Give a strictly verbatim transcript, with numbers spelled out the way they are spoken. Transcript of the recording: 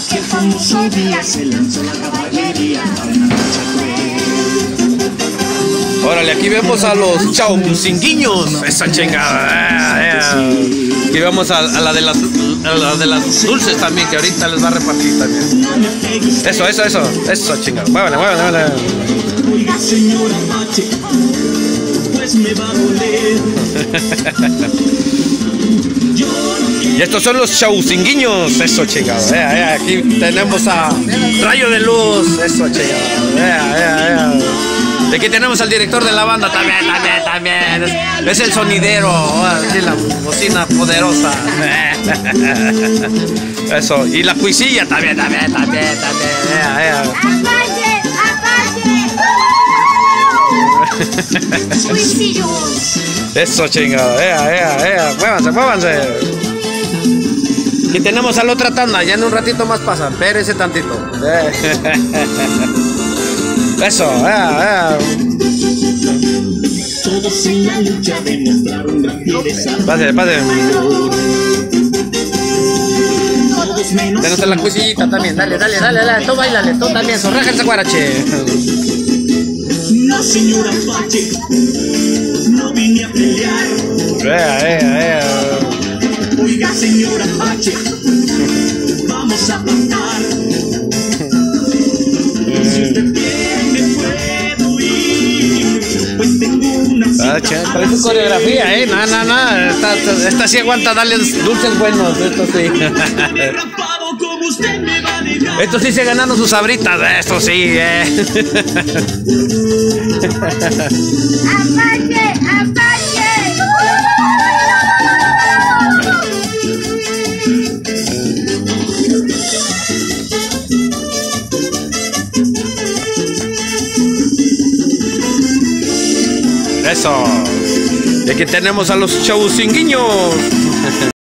que famoso día se lanzó la caballería a una marcha cruel. Órale, aquí vemos a los chaucinguiños. Esa chingada. Eh, eh. Aquí vemos a, a, la de las, a la de las dulces también, que ahorita les va a repartir también. Eso, eso, eso. Eso, chingada. Muévale, muévale, muévale. Oiga, señora Apache, pues me va a doler. Y estos son los chaucinguiños. Eso, chingado. Eh, eh, aquí tenemos a Rayo de Luz. Eso, chingado. Eh, eh, eh. Y aquí tenemos al director de la banda también, también, también. Es, es el sonidero. Aquí la bocina poderosa. Eso. Y la cuisilla también, también, también, también. Eh, eh. Eso, chingado. Eh, eh, eh. Muévanse, muévanse. Aquí tenemos a la otra tanda, ya en un ratito más pasan, espérense tantito. Eso, eh, eh. Todos en la lucha demostraron gran fiereza. Pase, pase. Tenemos la cuisillita también, dale, dale, dale, dale, tú bailale, tú también, sorraja el guarache. No, señora Apache, no vine a pelear. Eh, eh, eh. Oiga, señora Apache, vamos a plantar. Si usted quiere me puedo ir, pues tengo una Ah, che, trae su coreografía, eh, no, no, no, esta, esta, esta sí aguanta darle dulces buenos, esto sí. Esto sí se ganaron sus sabritas, esto sí, eh. ¡Apache! ¡Apache! Eso. Y aquí tenemos a los chaucinguiños.